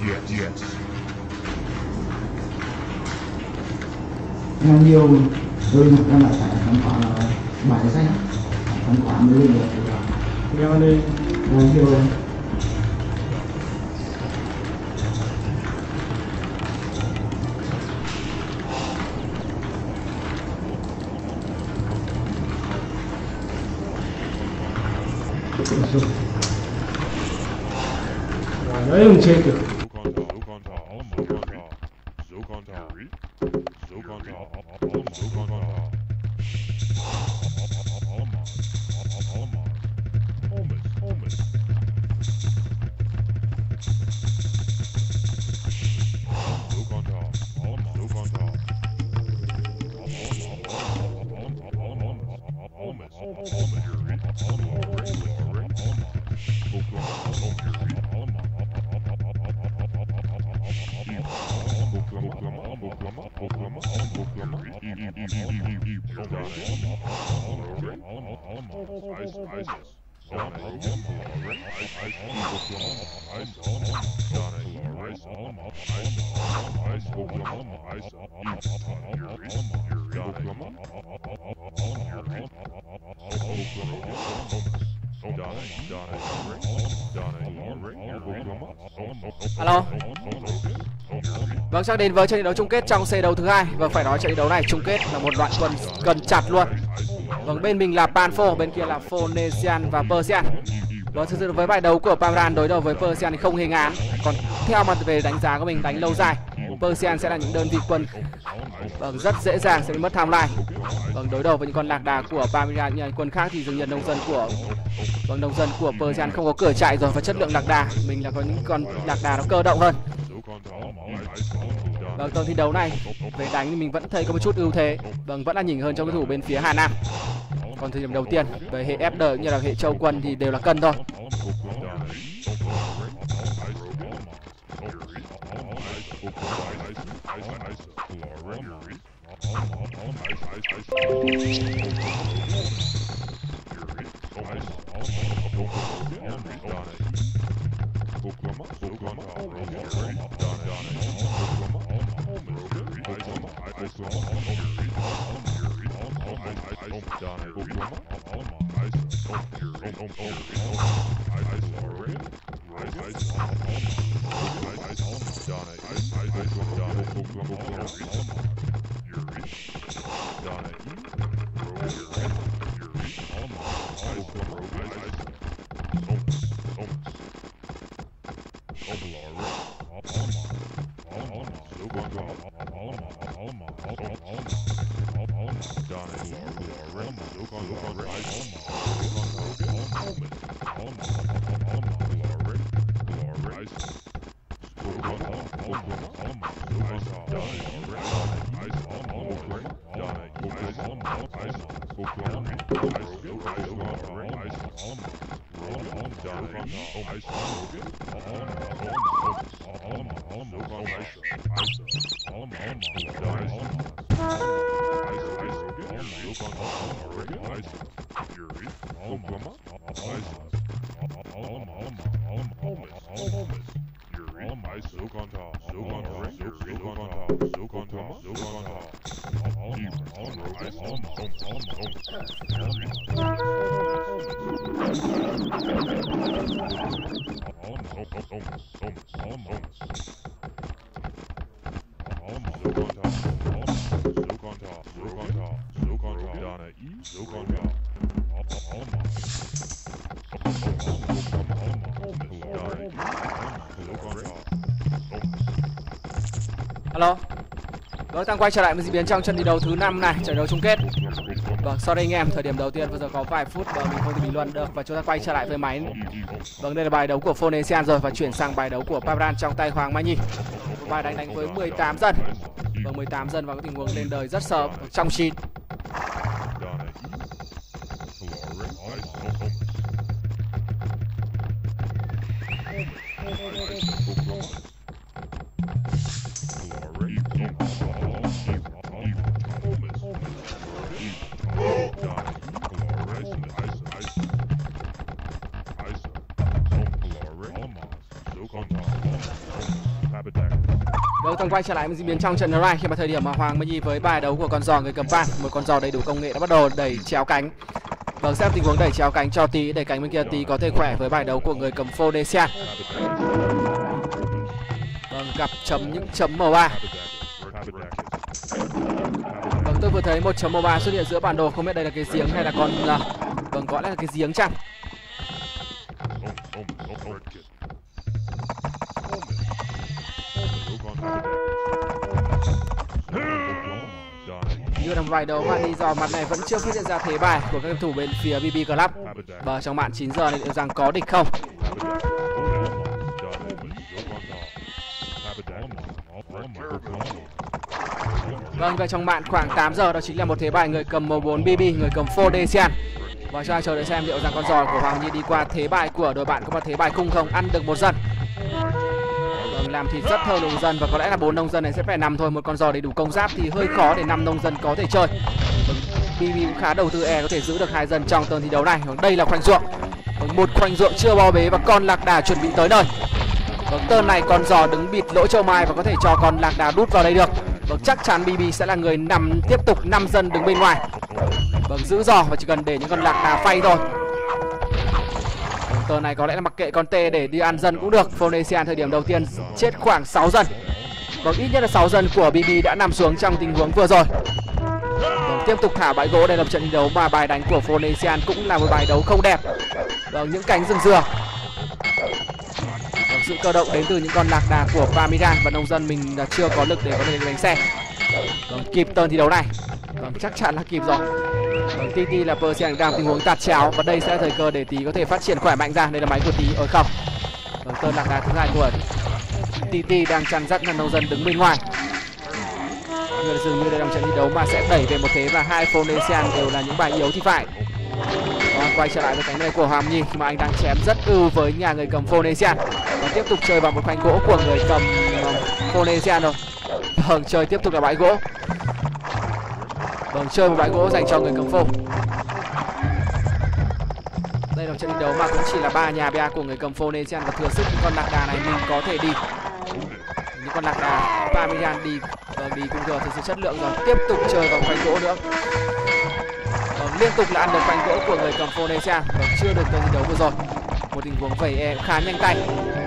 Yes. Nghe nhiều đôi lúc em lại phải khám phá bài sách khám phá mới lên được Nghe đi. nghe nhiều Đấy không chết được. Alo. Vâng, chắc đến với trận đấu chung kết trong C đấu thứ hai. Vâng, phải nói trận đấu này chung kết là một đoạn quân cần chặt luôn. Vâng, bên mình là Panfo, bên kia là Phonesian và Persian. Vâng, thực sự với bài đấu của Pamran đối đầu với Persian thì không hề ngán. Còn theo mặt về đánh giá của mình đánh lâu dài, Persian sẽ là những đơn vị quân rất dễ dàng sẽ bị mất timeline. Vâng, đối đầu với những con lạc đà của Pamran như quân khác thì dường như nông dân của Persian không có cửa chạy rồi, và chất lượng lạc đà mình là có những con lạc đà nó cơ động hơn. Vâng, trong thi đấu này về đánh thì mình vẫn thấy có một chút ưu thế. Vâng, vẫn là nhỉnh hơn trong đối thủ bên phía Hà Nam. Còn thời điểm đầu tiên về hệ FD cũng như là hệ châu quân thì đều là cân thôi. Alo. Vâng, đang quay trở lại với diễn biến trong trận thi đấu thứ 5 này, trận đấu chung kết. Vâng, sorry anh em, thời điểm đầu tiên vừa giờ có vài phút và mình không thể bình luận được, và chúng ta quay trở lại với máy. Vâng, đây là bài đấu của Phonesian rồi, và chuyển sang bài đấu của Pamran trong tay Hoàng Mai Nhi. Bài đánh với 18 dân. Vâng, 18 dân và có tình huống lên đời rất sớm trong 9. Vâng, toàn quay trở lại diễn biến trong trận đấu này khi mà thời điểm mà Hoàng Minh Nhi với bài đấu của con giò người cầm pan, một con giò đầy đủ công nghệ đã bắt đầu đẩy chéo cánh. Vâng, xem tình huống đẩy chéo cánh cho Tí, đẩy cánh bên kia Tí có thể khỏe với bài đấu của người cầm Phoenician. Vâng, gặp những chấm M3. Vâng, tôi vừa thấy một chấm M3 xuất hiện giữa bản đồ, không biết đây là cái giếng hay là con vâng, có lẽ là cái giếng chăng. Như là một bài đấu mà đi dò mặt này vẫn chưa phát hiện ra thế bài của các cầu thủ bên phía BB Club. Và trong màn 9 giờ này liệu rằng có địch không? Vâng, và trong màn khoảng 8 giờ đó chính là một thế bài người cầm M4 BB, người cầm Phoenician. Và cho ai chờ đợi xem liệu rằng con giò của Hoàng Nhi đi qua thế bài của đội bạn có một thế bài cung không, ăn được một dân. Vâng, làm thì rất thơ nông dân và có lẽ là 4 nông dân này sẽ phải nằm thôi. Một con giò đầy đủ công giáp thì hơi khó để 5 nông dân có thể chơi. Vâng, BB cũng khá đầu tư có thể giữ được 2 dân trong turn thi đấu này. Vâng, đây là khoanh ruộng. Vâng, một khoanh ruộng chưa bao bế và con lạc đà chuẩn bị tới nơi. Vâng, turn này con giò đứng bịt lỗ châu mai và có thể cho con lạc đà đút vào đây được. Vâng, chắc chắn BB sẽ là người nằm tiếp tục 5 dân đứng bên ngoài. Vâng, giữ giò và chỉ cần để những con lạc đà phay thôi. Turn này có lẽ là mặc kệ con T để đi ăn dân cũng được. Phoenician thời điểm đầu tiên chết khoảng 6 dân. Vâng, ít nhất là 6 dân của BB đã nằm xuống trong tình huống vừa rồi. Vâng, tiếp tục thả bãi gỗ. Đây là một trận thi đấu mà bài đánh của Phoenician cũng là một bài đấu không đẹp. Vâng, những cánh rừng dừa. Vâng, sự cơ động đến từ những con lạc đà của Pamiran và nông dân mình là chưa có lực để có thể đánh xe. Vâng, kịp turn thi đấu này. Vâng, chắc chắn là kịp rồi. Vâng, TT là Persian đang tình huống tạt chéo và đây sẽ là thời cơ để Tí có thể phát triển khỏe mạnh ra. Đây là máy của Tí ở không. Vâng, turn lạc đà thứ hai của TT đang chăn dắt nông dân đứng bên ngoài. Nhưng dường như đây là một trận thi đấu mà sẽ đẩy về một thế và hai Phoenician đều là những bài yếu thì phải. Quay trở lại với cánh này của Hoàng Nhi khi mà anh đang chém rất ưu với nhà người cầm Phoenician và tiếp tục chơi vào một khoanh gỗ của người cầm Phoenician rồi. Vâng, chơi tiếp tục là bãi gỗ. Vâng, chơi một bãi gỗ dành cho người cầm phô. Đây là một trận thi đấu mà cũng chỉ là 3 nhà BA của người cầm Phoenician và thừa sức những con lạc đà này mình có thể đi. Những con lạc đà Pamiran đi, vâng, đi cũng thừa thực sự chất lượng rồi. Tiếp tục chơi vào khoanh gỗ nữa. Vâng, liên tục là ăn được khoanh gỗ của người cầm Phoenician. Vâng, chưa được trận thi đấu vừa rồi. Một tình huống vẩy khá nhanh tay.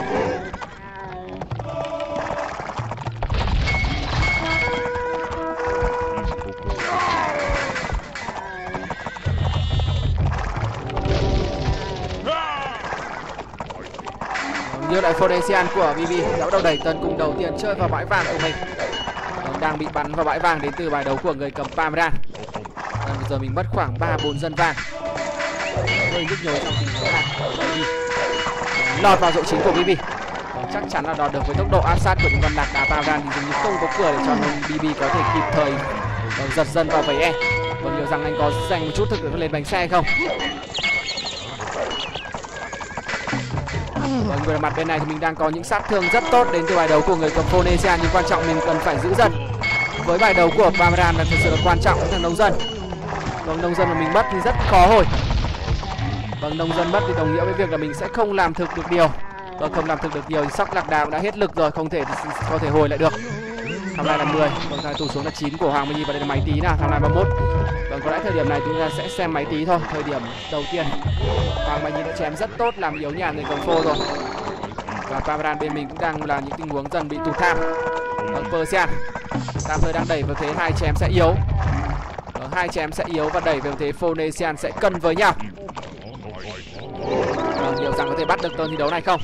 Như lại Phoenician của BB đã bắt đầu đẩy tấn cung đầu tiên chơi vào bãi vàng của mình. Đang bị bắn vào bãi vàng đến từ bài đấu của người cầm Pamiran. Bây giờ mình mất khoảng 3-4 dân vàng. Hơi nhức nhối trong tình huống này. Lọt vào rổ chính của BB. Chắc chắn là đọt được với tốc độ áp sát của những con lạc đà Pamiran thì dường như không có cửa để cho BB có thể kịp thời giật dân vào vẩy e. Vâng, liệu rằng anh có dành một chút thực lực lên bánh xe không? Vâng, về mặt bên này thì mình đang có những sát thương rất tốt đến từ bài đấu của người cầm Phoenician, nhưng quan trọng mình cần phải giữ dân. Với bài đấu của Pamiran là thực sự là quan trọng với thằng nông dân. Vâng, nông dân mà mình mất thì rất khó hồi. Vâng, nông dân mất thì đồng nghĩa với việc là mình sẽ không làm thực được điều. Vâng, không làm thực được điều thì sóc lạc đà đã hết lực rồi, không thể hồi lại được. Tham lai là 10, vâng, thằng tụt xuống là 9 của Hoàng Minh Nhi và đây là máy Tí nào, tham lai 31. Vâng, có lẽ thời điểm này chúng ta sẽ xem máy Tí thôi. Thời điểm đầu tiên Hoàng Minh Nhi đã chém rất tốt làm yếu nhà người cầm phô rồi. Và Pamiran bên mình cũng đang là những tình huống dần bị tụt tham. Vâng, Persian tạm thời đang đẩy vào thế hai chém sẽ yếu. Hai chém sẽ yếu và đẩy về thế Phoenician sẽ cân với nhau. Vâng, liệu rằng có thể bắt được turn thi đấu này không?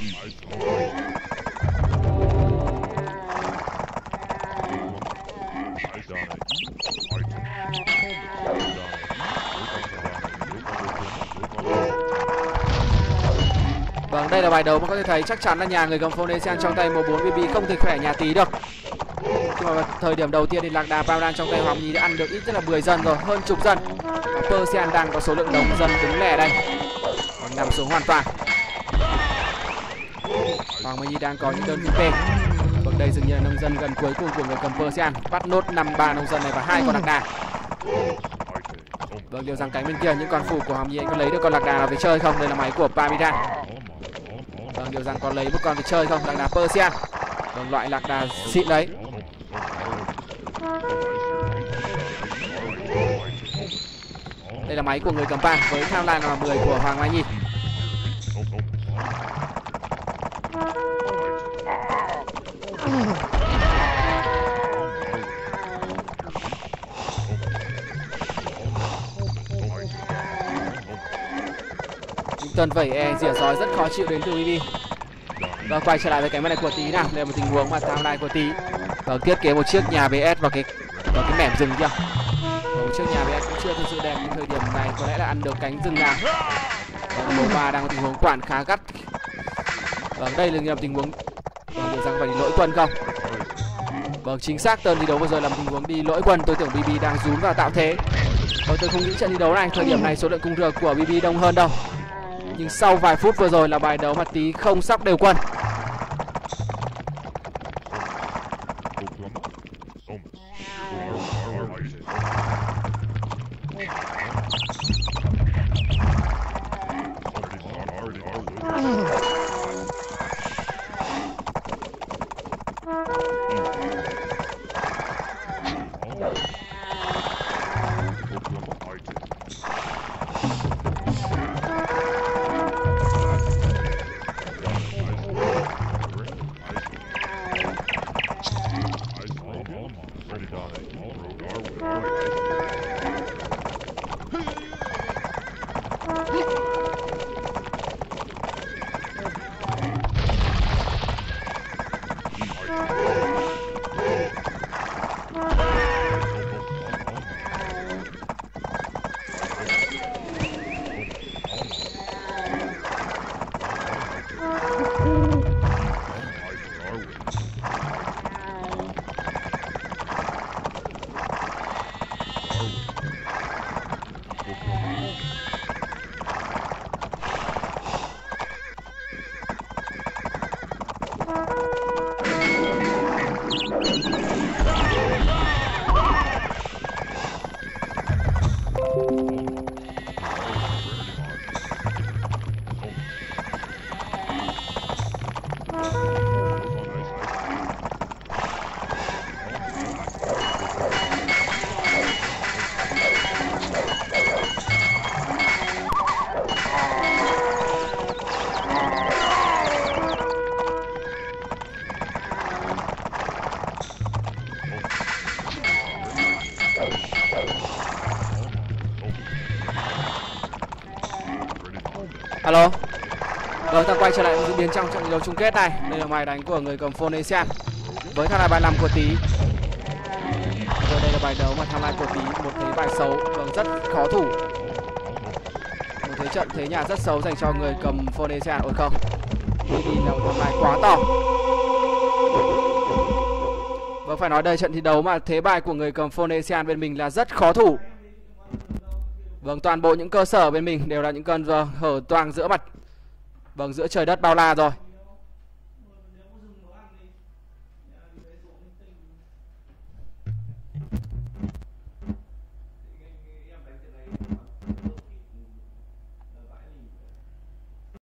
Vâng, đây là bài đấu mà có thể thấy chắc chắn là nhà người cầm Phoenician trong tay M4 BB không thể khỏe nhà Tí được. Khi mà thời điểm đầu tiên thì lạc đà Pamiran trong tay Hoàng Nhi đã ăn được ít nhất là 10 dân rồi, hơn chục dân. Persian đang có số lượng đông dân đứng lẻ đây. Nằm xuống hoàn toàn. Hoàng Minh Nhi đang có những đơn VP. Vâng, đây dường như là nông dân gần cuối cùng của người cầm Persian. Bắt nốt 5-3 nông dân này và 2 con lạc đà. Vâng, liệu rằng cánh bên kia những con phụ của Hoàng Nhi có lấy được con lạc đà nào về chơi không? Đây là máy của Pamiran. Vâng, liệu rằng có lấy một con về chơi không? Lạc đà Persian. Vâng, loại lạc đà xịn đấy. Đây là máy của người cầm pan với tham line là 10 của Hoàng Mai Nhi. Tuần vẩy rỉa sói rất khó chịu đến từ BB. Và quay trở lại với cái màn này của Tí nào. Đây là một tình huống mà tham line của Tí thiết kế một chiếc nhà BS vào cái mẻm rừng chưa. Một chiếc nhà BS cũng chưa thực sự đẹp, nhưng thời điểm này có lẽ là ăn được cánh rừng nào. Màu 3 đang có tình huống quản khá gắt. Vâng, đây là tình huống liệu rằng phải đi lỗi quân không. Vâng, chính xác, tên thi đấu vừa rồi là một tình huống đi lỗi quân. Tôi tưởng BB đang rúm vào tạo thế. Vâng, tôi không nghĩ trận thi đấu này thời điểm này số lượng cung rượt của BB đông hơn đâu. Nhưng sau vài phút vừa rồi là bài đấu mà Tí không sắp đều quân. Alo. Rồi ta quay trở lại diễn biến trong trận thi đấu chung kết này. Đây là màn đánh của người cầm phone Asian với tham lai bài 5 của Tí. Rồi đây là bài đấu mà tham lai của Tí, một thế bài xấu, vâng, rất khó thủ. Một thế trận thế nhà rất xấu dành cho người cầm phone Asian. Ôi không, BB là một tham lai quá to. Vâng, phải nói đây trận thi đấu mà thế bài của người cầm phone Asian bên mình là rất khó thủ. Vâng, toàn bộ những cơ sở bên mình đều là những con hở toang giữa mặt, vâng, giữa trời đất bao la rồi.